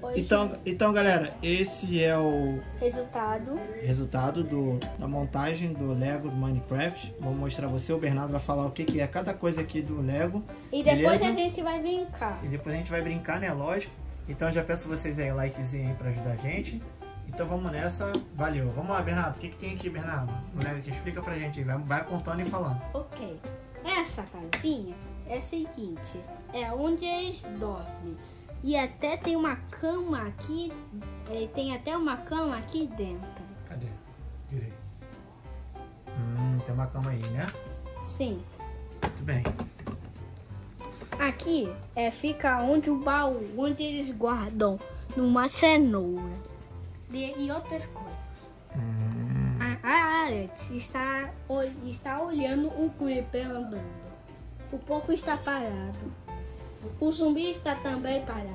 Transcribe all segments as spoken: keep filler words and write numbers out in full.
Hoje... Então, então, galera, esse é o resultado resultado do, da montagem do Lego do Minecraft. Vou mostrar você, o Bernardo vai falar o que, que é cada coisa aqui do Lego. E depois beleza? a gente vai brincar. E depois a gente vai brincar, né? Lógico. Então já peço vocês aí, likezinho aí pra ajudar a gente. Então vamos nessa. Valeu. Vamos lá, Bernardo. O que, que tem aqui, Bernardo? No Lego aqui, explica pra gente aí. Vai, vai apontando e falando. Ok. Essa casinha é a seguinte. É onde eles dormem. E até tem uma cama aqui, é, tem até uma cama aqui dentro. Cadê? Virei. Hum, tem uma cama aí, né? Sim. Muito bem. Aqui é, fica onde o baú, onde eles guardam numa cenoura e, e outras coisas. Hum. A, a Alex está, está olhando o Creeper andando. O Poco está parado. O zumbi está também parado.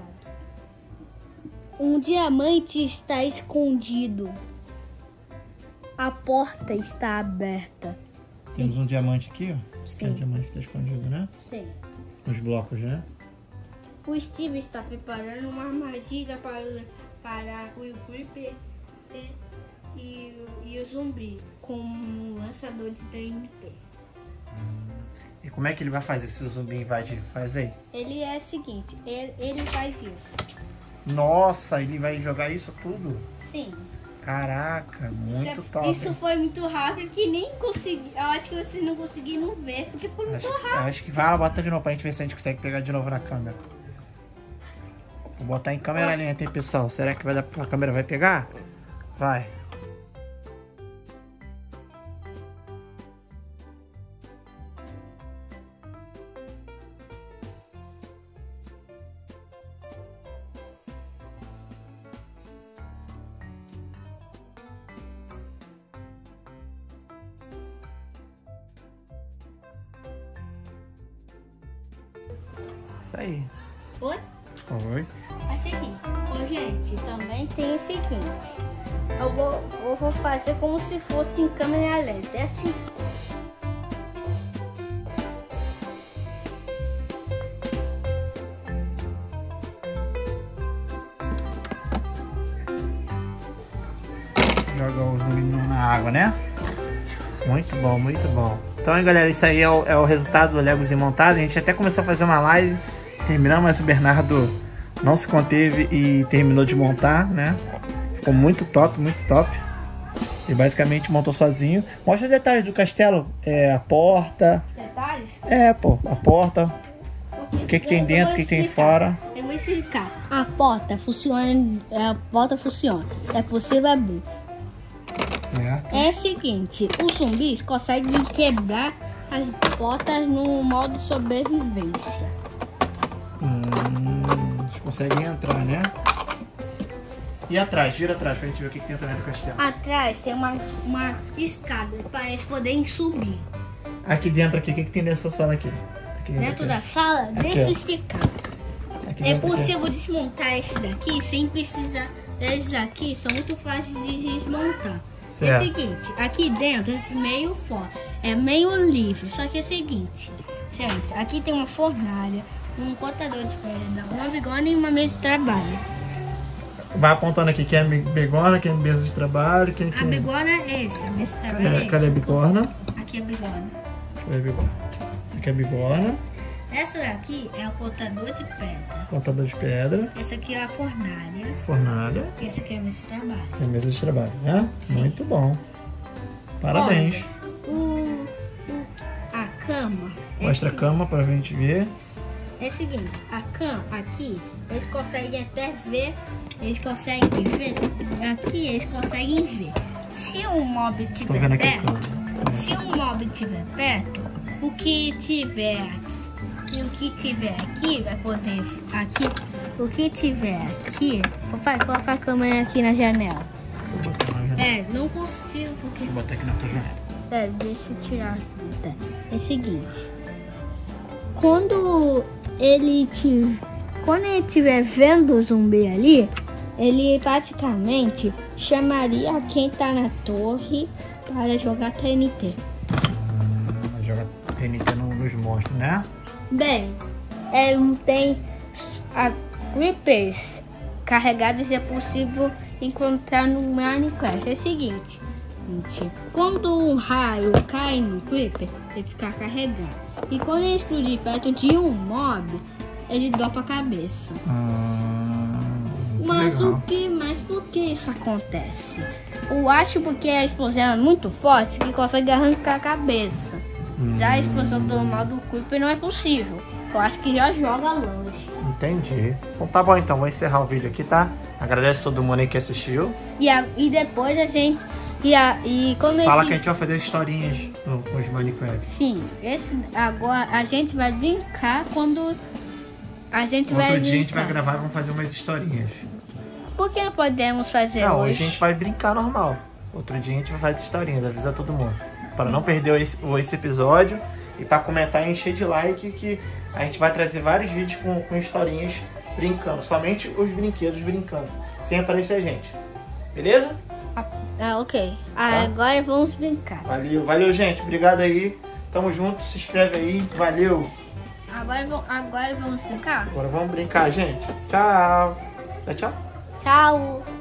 Um diamante está escondido. A porta está aberta. Temos um diamante aqui, ó. Sim. É o diamante que está escondido, né? Sim. Nos blocos, né? O Steve está preparando uma armadilha para, para o Creeper e, e, e o zumbi com lançadores da M T. E como é que ele vai fazer se o zumbi invadir? Faz aí. Ele é o seguinte, ele, ele faz isso. Nossa, ele vai jogar isso tudo? Sim. Caraca, muito isso, top. Isso foi muito rápido que nem consegui. Eu acho que vocês não conseguiram ver, porque foi muito acho, rápido. Acho que vai lá, bota de novo pra gente ver se a gente consegue pegar de novo na câmera. Vou botar em câmera lenta, hein, pessoal? Será que vai dar, a câmera vai pegar? Vai. Isso aí. Oi? Oi. É o seguinte. Ô, gente, também tem o seguinte. Eu vou, eu vou fazer como se fosse em câmera lenta. É assim. Joga o zumbi na água, né? Muito bom, muito bom. Então, aí, galera, isso aí é o, é o resultado do Legozinho montado. A gente até começou a fazer uma live, terminamos, mas o Bernardo não se conteve e terminou de montar, né? Ficou muito top, muito top. E basicamente montou sozinho. Mostra detalhes do castelo. É, a porta. Detalhes? É, pô, a porta. O que que tem dentro, o que que tem fora. Eu vou explicar. A porta funciona, a porta funciona. É possível abrir. Certo. É o seguinte, os zumbis conseguem quebrar as portas no modo sobrevivência. Hum, eles conseguem entrar, né? E atrás, gira atrás pra gente ver o que, que tem atrás do castelo. Atrás tem uma, uma escada para eles poderem subir. Aqui dentro, aqui, o que, que tem nessa sala aqui? Aqui Dentro aqui. da sala, Aqui, deixa eu ó. explicar. Aqui É dentro, aqui. possível desmontar esses daqui sem precisar. Esses aqui são muito fáceis de desmontar. É Certo. o seguinte, aqui dentro é meio fora, é meio livre, só que é o seguinte, gente, aqui tem uma fornalha, um cortador de pedra, uma bigorna e uma mesa de trabalho. Vai apontando aqui quem é bigorna, quem é mesa de trabalho, quem A quem... bigorna é esse, a mesa de trabalho é Cadê, esse. cadê a bigorna? Aqui é a bigorna. Cadê a bigorna? Essa aqui é a bigorna, Essa daqui é o cortador de pedra. contador de pedra, Essa aqui é a fornalha. fornalha E essa aqui é a mesa de trabalho. e a mesa de trabalho, né? Sim. Muito bom. Parabéns. Olha, o, o, a cama. é Mostra a assim. cama pra gente ver. É o seguinte, a cama aqui, eles conseguem até ver, eles conseguem ver, aqui eles conseguem ver. Se um mob Tô estiver vendo aqui a perto, cama. se um mob estiver perto, o que tiver aqui, e o que tiver aqui vai poder, aqui, o que tiver aqui, papai, coloca a câmera aqui na janela. Vou botar na janela. É, não consigo, porque... Deixa eu botar aqui na tua janela. É, deixa eu tirar a fita. É o seguinte. Quando ele te, quando ele estiver vendo o zumbi ali, ele praticamente chamaria quem tá na torre para jogar T N T. Hum, joga T N T no- nos monstros, né? Bem, é, tem a Creepers carregadas é possível encontrar no Minecraft. É o seguinte, gente, quando um raio cai no Creeper, ele fica carregado. E quando ele explodir perto de um mob, ele dropa a cabeça. Hum, mas legal. o que, mas por que isso acontece? Eu acho porque a explosão é muito forte que consegue arrancar a cabeça. Hum, Já a explosão normal do Creeper não é possível. Eu acho que já joga longe. Entendi. Então tá bom, então vou encerrar o vídeo aqui, tá? Agradeço todo mundo aí que assistiu. E, a, e depois a gente... E, a, e quando Fala esse, que a gente vai fazer historinhas no- com os Minecraft. Sim, esse, agora a gente vai brincar quando a gente vai Outro dia a gente brincar. vai gravar e vamos fazer umas historinhas. Por que não podemos fazer Não, hoje? hoje a gente vai brincar normal. Outro dia a gente vai fazer historinhas, avisa todo mundo. Para não perder esse, esse episódio e para comentar e encher de like que a gente vai trazer vários vídeos com, com historinhas brincando. Somente os brinquedos brincando. Sem aparecer a gente. Beleza? Ah, ok. Ah, Tá. agora vamos brincar. Valeu, valeu, gente. Obrigado aí. Tamo junto. Se inscreve aí. Valeu. Agora, vo- agora vamos brincar? Agora vamos brincar, gente. Tchau. Tchau, tchau. Tchau.